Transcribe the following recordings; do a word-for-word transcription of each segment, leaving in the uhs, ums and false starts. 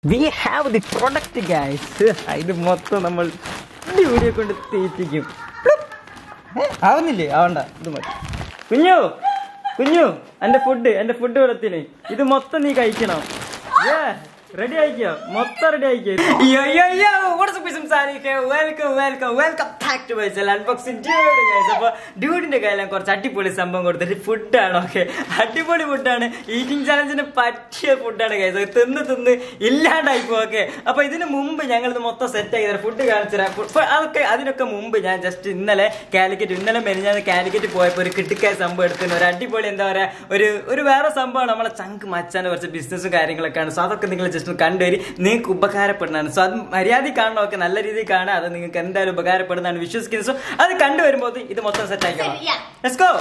We have the product, guys. ഇത് മൊത്തം നമ്മൾ വീഡിയോ കൊണ്ട് തീറ്റിക്കും. ആവുന്നില്ലേ? ആവണ്ട, ഇത് മതി. കുഞ്ഞു കുഞ്ഞു എന്റെ ഫുഡ് എന്റെ ഫുഡ് വെള്ളത്തിന് ഇത് മൊത്തം നീ കഴിക്കണം. റെഡി ആയിക്കോ, മൊത്തം റെഡി ആയിക്കോ. Welcome welcome welcome back to my channel unboxing dude guys. അപ്പൊ ഡ്യൂഡിന്റെ കയ്യിലും കുറച്ച് അടിപൊളി സംഭവം കൊടുത്തിട്ട് ഫുഡാണ്. ഓക്കെ, അടിപൊളി ഫുഡാണ്. ഈറ്റിംഗ് ചാലഞ്ചിന് പറ്റിയ ഫുഡാണ് ഗൈസ്. തിന്ന് തിന്ന് ഇല്ലാണ്ടായിപ്പോ. ഓക്കെ, അപ്പൊ ഇതിന് മുമ്പ് ഞങ്ങൾ ഇത് മൊത്തം സെറ്റ് ആക്കി ഫുഡ് കാണിച്ചുതരാം. അതൊക്കെ അതിനൊക്കെ മുമ്പ് ഞാൻ ജസ്റ്റ് ഇന്നലെ കാലിക്കറ്റ് ഇന്നലെ മെനിഞ്ഞാൽ കാലിക്കറ്റ് പോയപ്പോ ഒരു കിട്ടിക്കായ സംഭവം എടുത്തിന് ഒരു അടിപൊളി എന്താ പറയാ ഒരു ഒരു വേറെ സംഭവമാണ്. നമ്മളെ ചങ്ക് മച്ചാന്റെ കുറച്ച് ബിസിനസ്സും കാര്യങ്ങളൊക്കെയാണ്. സോ അതൊക്കെ നിങ്ങൾ ജസ്റ്റ് കണ്ടുവരി, നിങ്ങൾക്ക് ഉപകാരപ്പെടുന്നതാണ്. സോ അത് മര്യാദ കാണണമൊക്കെ നല്ല രീതിയിൽ കാണാം. അത് നിങ്ങൾക്ക് എന്തായാലും ഉപകാരപ്പെടുന്നതാണ് വിശ്വസിക്കുന്നത്. സോ അത് കണ്ടുവരുമ്പോൾ ഇത് മൊത്തം സെറ്റ് ആയിക്കണം. Let's go.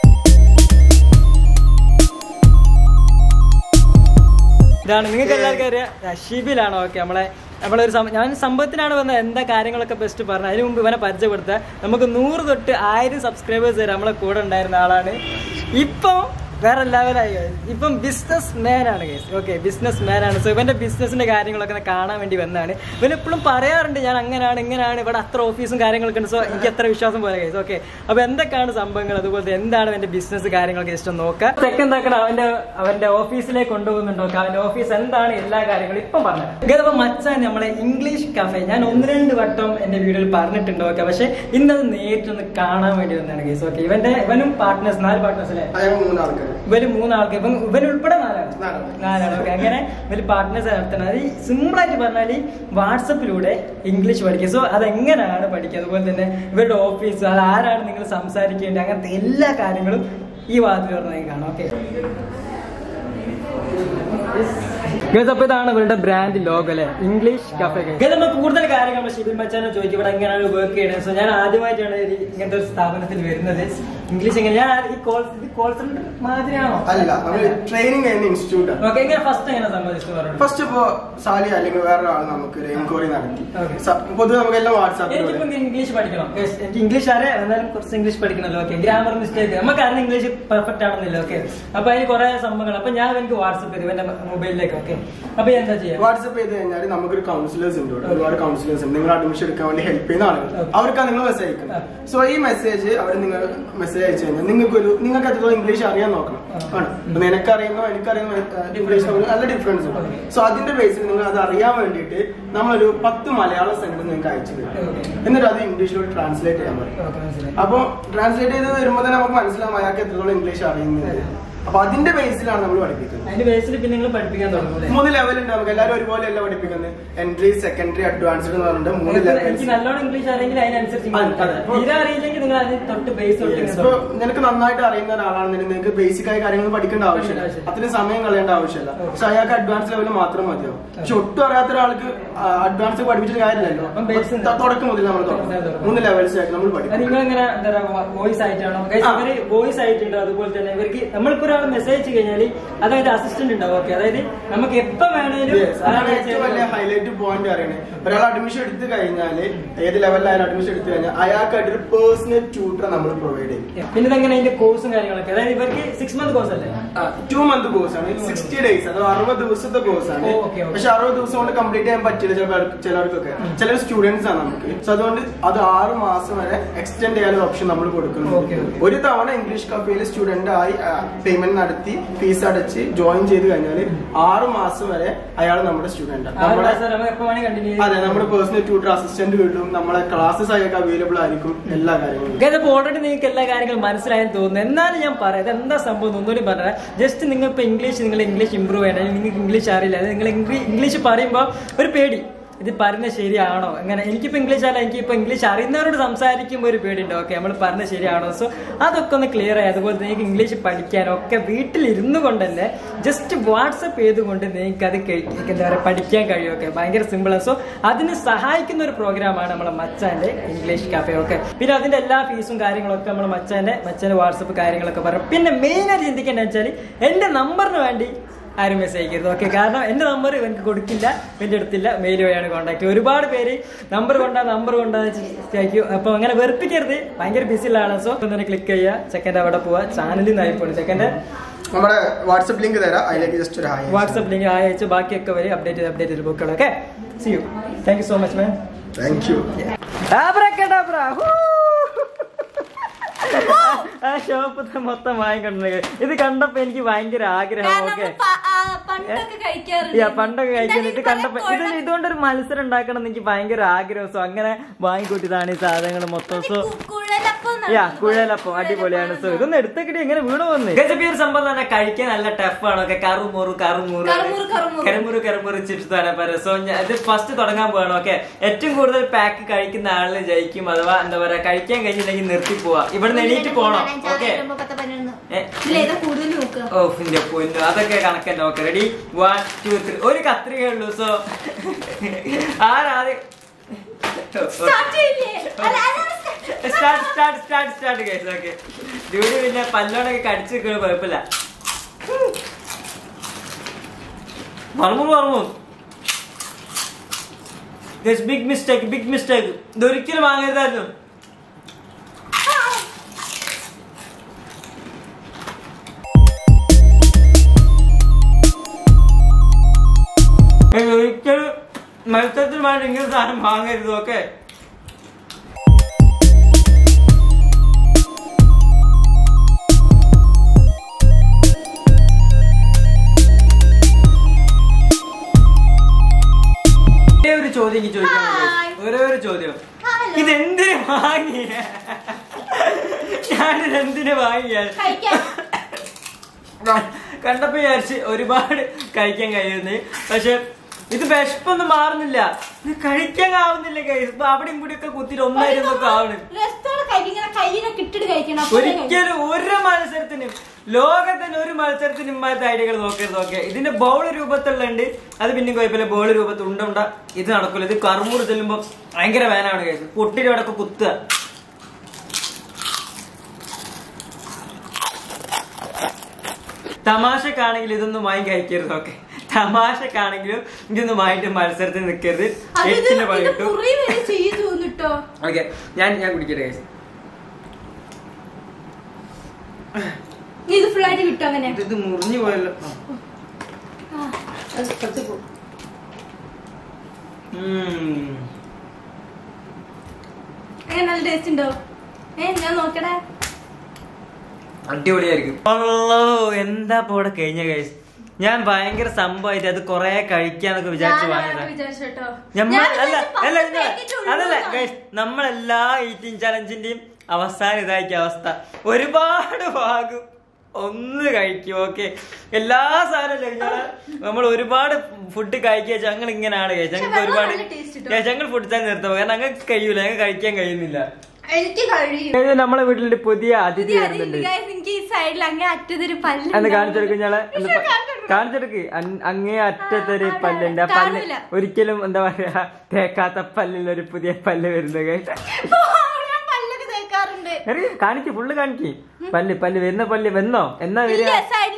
ഇതാണ് നിങ്ങൾക്ക് എല്ലാവർക്കും അറിയാം, ഷിബിലാണ്. ഓക്കെ, നമ്മളെ നമ്മളൊരു ഞാൻ സംഭവത്തിനാണ് വന്നത്. എന്താ കാര്യങ്ങളൊക്കെ ബെസ്റ്റ് പറഞ്ഞത്. അതിന് മുമ്പ് ഇവനെ പരിചയപ്പെടുത്താൻ നമുക്ക് നൂറ് തൊട്ട് ആയിരം സബ്സ്ക്രൈബേഴ്സ് വരെ നമ്മളെ കൂടെ ഉണ്ടായിരുന്ന ആളാണ്. ഇപ്പം വേറെ ലെവലായി. ഇപ്പം ബിസിനസ് മാൻ ആണ് ഗൈസ്. ഓക്കെ, ബിസിനസ് മാൻ ആണ്. സോ ഇവന്റെ ബിസിനസിന്റെ കാര്യങ്ങളൊക്കെ കാണാൻ വേണ്ടി വന്നതാണ്. ഇവൻ എപ്പോഴും പറയാറുണ്ട് ഞാൻ അങ്ങനെയാണ് ഇങ്ങനെയാണ്, ഇവിടെ അത്ര ഓഫീസും കാര്യങ്ങളൊക്കെ ഉണ്ട്. സോ എനിക്ക് അത്ര വിശ്വാസം പോലെ ഗൈസ്. ഓക്കെ, അപ്പൊ എന്തൊക്കെയാണ് സംഭവങ്ങൾ, അതുപോലെ എന്താണ് അവന്റെ ബിസിനസ് കാര്യങ്ങളൊക്കെ ജസ്റ്റ് ഒന്ന് നോക്കാം. ചെക്ക് എന്താക്കണം, അവന്റെ അവന്റെ ഓഫീസിലേക്ക് കൊണ്ടുപോകുന്നുണ്ടോ, അവന്റെ ഓഫീസ് എന്താണ്, എല്ലാ കാര്യങ്ങളും ഇപ്പം പറഞ്ഞു. അപ്പൊ മച്ചാൻ നമ്മളെ ഇംഗ്ലീഷ് കഫേ ഞാൻ ഒന്ന് രണ്ട് വട്ടം എന്റെ വീഡിയോയിൽ പറഞ്ഞിട്ടുണ്ട്. ഓക്കെ, പക്ഷെ ഇന്നത് നേരിട്ടൊന്ന് കാണാൻ വേണ്ടി വന്നതാണ് ഗൈസ്. ഓക്കെ, ഇവന്റെ ഇവനും പാർട്ട്നേഴ്സ് നാല് പാർട്ട്നേഴ്സ് അല്ലേ, ഇവര് മൂന്നാൾക്ക്, ഇപ്പം ഇവന് ഉൾപ്പെടെ നാലാണ് നാലാണ് ഓക്കെ, അങ്ങനെ ഇവര് പാർട്ട്നേഴ്സ് നടത്തുന്നത്. സിമ്പിൾ ആയിട്ട് പറഞ്ഞാൽ വാട്സപ്പിലൂടെ ഇംഗ്ലീഷ് പഠിക്കുക. സോ അതെങ്ങനെയാണ് പഠിക്കുക, അതുപോലെ തന്നെ ഇവരുടെ ഓഫീസ്, അത് ആരാണ് നിങ്ങൾ സംസാരിക്കേണ്ടത്, അങ്ങനത്തെ എല്ലാ കാര്യങ്ങളും ഈ വാതിൽ പറഞ്ഞാൽ കാണാം. ഓക്കെ, അപ്പൊ ഇതാണ് ഇവരുടെ ബ്രാൻഡ് ലോഗോ അല്ലെ, ഇംഗ്ലീഷ് കഫേ. നമ്മൾ കൂടുതൽ കാര്യങ്ങൾ ഷിബിൻ മച്ചാനെ ചോദിക്കും ഇവിടെ എങ്ങനെയാണ് വർക്ക് ചെയ്യുന്നത്. സോ ഞാൻ ആദ്യമായിട്ടാണ് ഇങ്ങനത്തെ ഒരു സ്ഥാപനത്തിൽ വരുന്നത്. ഇംഗ്ലീഷ് എങ്ങനെ, ഞാൻ ഈ കോൾ കോൾ സെന്റർ മാതിരിയാണോ? അല്ല, ട്രെയിനിങ് ഇൻസ്റ്റിറ്റ്യൂട്ട്. ഓക്കെ, എങ്ങനെ ഫസ്റ്റ് എങ്ങനെ സംബന്ധിച്ചു? ഫസ്റ്റ് ഇപ്പോ സാലി അല്ലെങ്കിൽ വേറെ ആൾ നമുക്ക് ഒരു എൻക്വയറി നടത്തി. പൊതുവെ നമുക്കെല്ലാം വാട്സാപ്പ്. എനിക്കിപ്പോ ഇംഗ്ലീഷ് പഠിക്കണം, എനിക്ക് ഇംഗ്ലീഷ് അറിയാം, എന്നാലും കുറച്ച് ഇംഗ്ലീഷ് പഠിക്കണല്ലോ. ഓക്കെ, ഗ്രാമർ മിസ്റ്റേക്ക് നമുക്ക് അറിയാം, ഇംഗ്ലീഷ് പെർഫെക്റ്റ് ആണെന്നില്ല. ഓക്കെ, അപ്പൊ അതിന് കുറെ സംഭവങ്ങൾ. അപ്പൊ ഞാൻ എനിക്ക് വാട്സാപ്പ് ചെയ്തു എന്റെ മൊബൈലിലേക്ക്. ഓക്കെ, അപ്പൊ എന്താ ചെയ്യാം, വാട്സാപ്പ് ചെയ്ത് കഴിഞ്ഞാൽ നമുക്കൊരു കൗൺസിലേഴ്സ് ഉണ്ട്, ഒരുപാട് കൗൺസിലേഴ്സ് ഉണ്ട്. നിങ്ങൾ അഡ്മിഷൻ എടുക്കാൻ വേണ്ടി ഹെൽപ്പ് ചെയ്യുന്ന ആളുകൾ, അവർക്കാണ് നിങ്ങൾ മെസ്സേജ് അയക്കുന്നത്. സോ ഈ മെസ്സേജ് അവർ നിങ്ങൾ മെസ്സേജ് അയച്ചു കഴിഞ്ഞാൽ നിങ്ങൾക്ക് ഒരു നിങ്ങൾക്ക് എത്രത്തോളം ഇംഗ്ലീഷ് അറിയാൻ നോക്കണം. ആണ്, നിനക്കറിയുന്നോ എനിക്കറിയുന്നോ ഇംഗ്ലീഷ് നല്ല ഡിഫറൻസ് ഉണ്ട്. സോ അതിന്റെ ബേസിൽ നിങ്ങൾ അത് അറിയാൻ വേണ്ടിയിട്ട് നമ്മളൊരു പത്ത് മലയാള സെന്റൻസ് നിങ്ങൾക്ക് അയച്ചു തരും. എന്നിട്ട് അത് ഇംഗ്ലീഷിലോട്ട് ട്രാൻസ്ലേറ്റ് ചെയ്യാൻ പറയും. അപ്പൊ ട്രാൻസ്ലേറ്റ് ചെയ്ത് വരുമ്പോൾ തന്നെ നമുക്ക് മനസ്സിലാവും അയാൾക്ക് എത്രത്തോളം ഇംഗ്ലീഷ് അറിയുന്നത്. അപ്പൊ അതിന്റെ ബേസിലാണ് നമ്മൾ പഠിപ്പിക്കുന്നത്. അതിന്റെ ബേസിൽ പിന്നെ നിങ്ങൾ പഠിപ്പിക്കാൻ തുടങ്ങും. മൂന്ന് ലെവൽ ഉണ്ട് നമുക്ക്, എല്ലാവരും ഒരുപോലെ അല്ല പഠിപ്പിക്കുന്നത്. എൻട്രി, സെക്കൻഡറി, അഡ്വാൻസ്ഡ് എന്ന് പറഞ്ഞിട്ട് മൂന്ന് ലെവൽ. എനിക്ക് നല്ലോണം ഇംഗ്ലീഷ് അറിയെങ്കിൽ അതിനനുസരിച്ച് അറിയില്ലെങ്കിൽ നിങ്ങൾ അതിന് തൊട്ട് ബേസ്. ഇപ്പൊ നിനക്ക് നന്നായിട്ട് അറിയുന്ന ഒരാളാണെന്നുണ്ടെങ്കിൽ നിങ്ങൾക്ക് ബേസിക് ആയ കാര്യങ്ങൾ പഠിക്കേണ്ട ആവശ്യമില്ല, അത്രയും സമയം കളയേണ്ട ആവശ്യമില്ല. പക്ഷെ അയാൾക്ക് അഡ്വാൻസ് ലെവൽ മാത്രം മതിയാവും. പക്ഷെ ഒട്ടും അറിയാത്ത ഒരാൾക്ക് അഡ്വാൻസ് പഠിപ്പിച്ചിട്ട് കാര്യമില്ലല്ലോ. തുടക്കം മുതൽ നമ്മൾ മൂന്ന് ലെവൽസ് ആയിട്ട് നമ്മൾ പഠിക്കും. നിങ്ങൾ എങ്ങനെ വോയിസ് ആയിട്ടാണോ? വോയിസ് ആയിട്ടുണ്ട്. അതുപോലെ തന്നെ ഇവർക്ക് നമ്മളിപ്പോ മെസ്സേജ് കഴിഞ്ഞാൽ അതായത് അസിസ്റ്റന്റ് ഉണ്ടാവും. ഓക്കെ, അതായത് നമുക്ക് എപ്പോ വേണേലും വലിയ ഹൈലൈറ്റ് പോയിന്റ് അറിയണേ. ഒരാൾ അഡ്മിഷൻ എടുത്തു കഴിഞ്ഞാൽ ഏത് ലെവലിലായാലും അഡ്മിഷൻ എടുത്തു കഴിഞ്ഞാൽ അയാൾക്കായിട്ട് ഒരു പേഴ്സണൽ ട്യൂട്ടർ നമ്മൾ പ്രൊവൈഡ് ചെയ്യും. പിന്നെ ഇതെങ്ങനെ അതിന്റെ കോഴ്സും കാര്യങ്ങളൊക്കെ, അതായത് ഇവർക്ക് സിക്സ് മന്ത് കോഴ്സ് അല്ലേ? ടു മന്ത് കോഴ്സ് ആണ്, സിക്സ്റ്റി ഡേയ്സ് അതോ അറുപത് ദിവസത്തെ കോഴ്സ് ആണ്. പക്ഷെ അറുപത് ദിവസം കൊണ്ട് കംപ്ലീറ്റ് ചെയ്യാൻ പറ്റില്ല ചിലർക്കൊക്കെ, ചില സ്റ്റുഡൻസ് ആണ് നമുക്ക്. സോ അതുകൊണ്ട് അത് ആറ് മാസം വരെ എക്സ്റ്റെൻഡ് ചെയ്യാൻ ഓപ്ഷൻ നമ്മൾ കൊടുക്കുന്നുണ്ട്. ഒരു തവണ ഇംഗ്ലീഷ് കഫേയിൽ സ്റ്റുഡന്റ് ആയി പേയ്മെന്റ് നടത്തി ഫീസ് അടച്ച് ജോയിൻ ചെയ്ത് കഴിഞ്ഞാൽ ആറ് മാസം വരെ അയാൾ നമ്മുടെ സ്റ്റുഡന്റ്. അതെ, നമ്മുടെ പേഴ്സണൽ ട്യൂട്ടർ അസിസ്റ്റന്റ് കിട്ടും, നമ്മളെ ക്ലാസ്സസ് അയാൾക്ക് അവൈലബിൾ ആയിരിക്കും, എല്ലാ കാര്യങ്ങളും. ഓൾറെഡി നിങ്ങൾക്ക് എല്ലാ കാര്യങ്ങളും മനസ്സിലായെന്ന് തോന്നുന്നു. എന്നാലും ഞാൻ പറയാം എന്താ സംഭവം ഒന്നുകൂടി പറഞ്ഞാൽ, ജസ്റ്റ് നിങ്ങൾ ഇപ്പൊ ഇംഗ്ലീഷ് നിങ്ങൾ ഇംഗ്ലീഷ് ഇമ്പ്രൂവ് ചെയ്യണം. നിങ്ങൾക്ക് ഇംഗ്ലീഷ് അറിയില്ല, നിങ്ങൾ ഇംഗ്ലീഷ് പറയുമ്പോൾ ഒരു പേടി, ഇത് പറയുന്നത് ശരിയാണോ അങ്ങനെ. എനിക്കിപ്പോ ഇംഗ്ലീഷ് അല്ല, എനിക്കിപ്പോ ഇംഗ്ലീഷ് അറിയുന്നവരോട് സംസാരിക്കുമ്പോൾ ഒരു പേടിയുണ്ട്. ഓക്കെ, നമ്മൾ പറഞ്ഞത് ശരിയാണോ? സോ അതൊക്കെ ഒന്ന് ക്ലിയർ ആയി. അതുപോലെ നിങ്ങൾക്ക് ഇംഗ്ലീഷ് പഠിക്കാനൊക്കെ വീട്ടിലിരുന്നു കൊണ്ട് തന്നെ ജസ്റ്റ് വാട്സപ്പ് ചെയ്തുകൊണ്ട് നിങ്ങൾക്ക് അത് എന്താ പറയുക പഠിക്കാൻ കഴിയും. ഓക്കെ, ഭയങ്കര സിമ്പിളാണ്. സോ അതിന് സഹായിക്കുന്ന ഒരു പ്രോഗ്രാമാണ് നമ്മളെ മച്ചാന്റെ ഇംഗ്ലീഷ് കഫേ. ഓക്കെ, പിന്നെ അതിന്റെ എല്ലാ ഫീസും കാര്യങ്ങളൊക്കെ നമ്മളെ മച്ചാന്റെ മച്ചാന്റെ വാട്സപ്പ് കാര്യങ്ങളൊക്കെ പറയും. പിന്നെ മെയിനായിട്ട് ചിന്തിക്കേണ്ടത് വെച്ചാൽ എന്റെ നമ്പറിന് വേണ്ടി ആരും മെസ്സേജ് അയക്കരുത്. ഓക്കെ, കാരണം എന്റെ നമ്പർ എനിക്ക് കൊടുക്കില്ല, എന്റെ അടുത്തില്ല, മെയിൽ വഴിയാണ് കോൺടാക്ട്. ഒരുപാട് പേര് നമ്പർ കൊണ്ടാ നമ്പർ കൊണ്ടാ അയക്കും. അപ്പൊ അങ്ങനെ വെറുപ്പിക്കരുത്, ഭയങ്കര ബിസി ഉള്ള ആളാണ്. സോ ഒന്ന് ക്ലിക്ക് ചെയ്യുക, ചെക്കൻ്റെ അവിടെ പോവാ, ചാനലിൽ നിന്ന് ആയിപ്പോണ് ചെക്കൻ്റെ നമ്മുടെ വാട്സ്ആപ്പ് ലിങ്ക് തരാം, അതിലേക്ക് ജസ്റ്റ് ഒരു ഹായ് വാട്സ്ആപ്പ് ലിങ്ക് ഹായ് അയച്ച് ബാക്കിയൊക്കെ വരെ അപ്ഡേറ്റ് ചെയ്ത് അപ്ഡേറ്റ് ചെയ്ത് ബുക്കുകൾ. Okay, see you. Thank you so much man. Thank you. ആ ഷോപ്പ് മൊത്തം വാങ്ങിക്കൊണ്ടു. ഇത് കണ്ടപ്പോ എനിക്ക് ഭയങ്കര ആഗ്രഹം. ഓക്കെ, പണ്ടൊക്കെ കഴിക്കാൻ ഇത് കണ്ടപ്പോ ഇത് ഇതുകൊണ്ടൊരു മത്സരം ഉണ്ടാക്കണം എന്ന് എനിക്ക് ഭയങ്കര ആഗ്രഹം. സോ അങ്ങനെ വാങ്ങിക്കൂട്ടിയതാണ് ഈ സാധനങ്ങൾ മൊത്തം. സോ യാ കുഴലപ്പം അടിപൊളിയാണ്. സോ ഇതൊന്നും എടുത്തേക്കിട്ട് എങ്ങനെ വീണു വന്ന് ഈ ഒരു സംഭവം തന്നെ കഴിക്കാൻ നല്ല ടഫാണ്. ഒക്കെ കറുമുറു കറുമുറു കരമുറു കരമുറു ചിപ്സ് തന്നെ പറയാം. സോ ഇത് ഫസ്റ്റ് തുടങ്ങാൻ പോവാണ്. ഓക്കെ, ഏറ്റവും കൂടുതൽ പാക്ക് കഴിക്കുന്ന ആളിന് ജയിക്കും. അഥവാ എന്താ പറയാ കഴിക്കാൻ കഴിഞ്ഞില്ലെങ്കിൽ നിർത്തി പോവാ, ഇവിടെ എണീറ്റ് പോണം. ഓക്കെ, ഓ എന്റെ പൊന്നു അതൊക്കെ കണക്കല്ല. Okay, ready, one two three. ഒരു കത്രിക ഉള്ളൂ. സോ ആരാദ്യം ഡ്യൂഡി പിന്നെ പല്ലോടൊക്കെ കടിച്ചു നിൽക്കണ കുഴപ്പമില്ല. മറന്നു മറന്നു ബിഗ് മിസ്റ്റേക്ക് ബിഗ് മിസ്റ്റേക്ക്. ഇതൊരിക്കലും വാങ്ങരുതായിരുന്നു. ഒരിക്കലും മത്സരത്തിൽ വേണ്ട ഇങ്ങനെ സാധനം വാങ്ങരുത്. ഓക്കെ, ഒരു ചോദ്യം എനിക്ക് ചോദിക്കാൻ, ഒരേ ഒരു ചോദ്യം, ഇതെന്തിനു വാങ്ങിയ? ഞാനിതെന്തിനു വാങ്ങിയ? കണ്ടപ്പോ വിചാരിച്ച് ഒരുപാട് കഴിക്കാൻ കഴിയുന്നു. പക്ഷെ ഇത് വിശപ്പൊന്നും മാറുന്നില്ല, ഇത് കഴിക്കാൻ ആവുന്നില്ല. അവിടെയും കൂടി ഒക്കെ കുത്തിട്ട് ഒന്നായിരുന്നൊക്കെ ആവണം. ഒരിക്കലും ഒരു മത്സരത്തിനും ലോകത്തിന് ഒരു മത്സരത്തിനും ഇമ്മാത്ത ഐഡിയകൾ നോക്കരുത്. ഓക്കെ, ഇതിന്റെ ബോൾ രൂപത്തിലുണ്ട്, അത് പിന്നെ കുഴപ്പമില്ല. ബോൾ രൂപത്തിൽ ഉണ്ടുണ്ട, ഇത് നടക്കില്ല. ഇത് കറുമുറ് ചെല്ലുമ്പോ ഭയങ്കര വേനാണ് കഴിച്ചത്. പൊട്ടിയുടെ അവിടെ കുത്തുക. തമാശക്കാണെങ്കിൽ ഇതൊന്നും വാങ്ങി കഴിക്കരുത്. ഓക്കെ, തമാശക്കാണെങ്കിലും ഇതൊന്നും വാങ്ങിട്ട് മത്സരത്തിൽ നിൽക്കരുത്. എട്ടിന് പണിയിട്ടു. ഓക്കെ, ഞാൻ ഞാൻ കുടിക്കട്ടെ കഴിച്ചു. ഇത് മുറിഞ്ഞു പോയല്ലോ. നല്ല ടേസ്റ്റ് ഉണ്ടോ? ഞാൻ നോക്കട്ടെ. അടിപൊളിയായിരിക്കും. എന്താ പോടെ കഴിഞ്ഞ കഴിച്ചു. ഞാൻ ഭയങ്കര സംഭവമായിട്ട് അത് കൊറേ കഴിക്കാന്നൊക്കെ വിചാരിച്ചു വാങ്ങിയതാ. അതല്ല ഗൈസ്, നമ്മളെല്ലാ ഈറ്റിംഗ് ചലഞ്ചിന്റെയും അവസാനം ഇതായിരിക്കും അവസ്ഥ. ഒരുപാട് ഭാഗം ഒന്ന് കഴിക്കും. ഓക്കെ, എല്ലാ സാധനവും ഞങ്ങള് നമ്മൾ ഒരുപാട് ഫുഡ് കഴിക്കുക. ഞങ്ങൾ ഇങ്ങനെയാണ് കഴിച്ചത്. ഞങ്ങൾക്ക് ഒരുപാട് ഞങ്ങൾ ഫുഡ് ചാനൽ നിർത്തും, കാരണം ഞങ്ങൾക്ക് കഴിയൂല, ഞങ്ങൾക്ക് കഴിക്കാൻ കഴിയുന്നില്ല. എനിക്ക് കഴിയും. നമ്മളെ വീട്ടിലൊരു പുതിയ അതിഥി വരുന്നുണ്ട്. എന്ന് കാണിച്ചെടുക്കും. ഞങ്ങളെ കാണിച്ചെടുക്ക്. അങ്ങേ അറ്റത്തൊരു പല്ലുണ്ട്. ആ പല്ല് ഒരിക്കലും എന്താ പറയാ തേക്കാത്ത പല്ലിൽ ഒരു പുതിയ പല്ല് വരുന്നത്. കാണിക്ക്, ഫുള്ള് കാണിക്ക്. പല്ല് പല്ല് വരുന്ന പല്ല് വന്നോ? എന്നാ വരിക?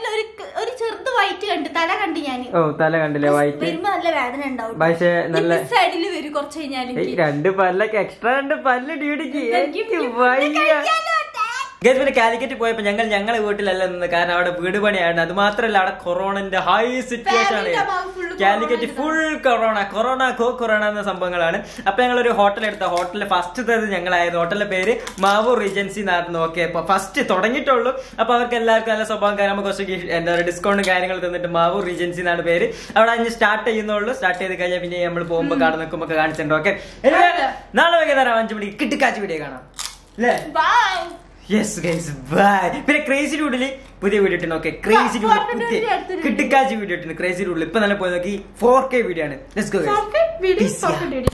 ഓ, തല കണ്ടില്ലേ? വൈറ്റ്. പക്ഷെ നല്ല രണ്ട് പല്ലൊക്കെ എക്സ്ട്രാ രണ്ട് പല്ല് ഡ്യൂട്ടിക്ക്. പിന്നെ കാലിക്കറ്റ് പോയപ്പോ ഞങ്ങൾ ഞങ്ങളെ വീട്ടിലല്ല നിന്ന്, കാരണം അവിടെ വീട് പണിയാണ്. അത് മാത്രല്ല അവിടെ കൊറോണന്റെ ഹൈ സിറ്റുവേഷൻ ആണ്. കാലിക്കറ്റ് ഫുൾ കൊറോണ കൊറോണ കോ കൊറോണ എന്ന സംഭവങ്ങളാണ്. അപ്പൊ ഞങ്ങൾ ഒരു ഹോട്ടൽ എടുത്ത ഹോട്ടലിൽ ഫസ്റ്റ് തത് ഞങ്ങളായിരുന്നു. ഹോട്ടലിന്റെ പേര് മാവൂർ റീജൻസി എന്നായിരുന്നു. ഓക്കെ, അപ്പൊ ഫസ്റ്റ് തുടങ്ങിയിട്ടുള്ളൂ. അപ്പൊ അവർക്ക് എല്ലാവർക്കും നല്ല സ്വഭാവം, കാരണം കുറച്ച് എന്താ പറയുക ഡിസ്കൗണ്ട് കാര്യങ്ങൾ തന്നിട്ട് മാവൂർ റീജൻസി എന്നാണ് പേര്. അവിടെ അഞ്ച് സ്റ്റാർട്ട് ചെയ്യുന്നുള്ളൂ. സ്റ്റാർട്ട് ചെയ്ത് കഴിഞ്ഞാൽ പിന്നെ നമ്മൾ പോകുമ്പോൾ കാട് നിൽക്കുമ്പോൾ കാണിച്ചിട്ടുണ്ട്. ഓക്കെ, നാളെ വൈകുന്നേരം അഞ്ചു മണിക്ക് കിട്ടിക്കാച്ച് വീഡിയോ കാണാം അല്ലേ? Yes guys, bye. പിന്നെ ക്രേസി ഡൂഡില് പുതിയ വീഡിയോ ഇട്ടുണ്ട്. ഓക്കെ, ക്രേസി ഡൂഡിൽ പുതിയ കിട്ടിക്കാച്ച് വീഡിയോ ഇട്ടുണ്ട്. ക്രേസി ഡൂഡിൽ ഇപ്പൊ നല്ല പോയി നോക്കി ഫോർ കെ വീഡിയോ ആണ്. Let's go guys.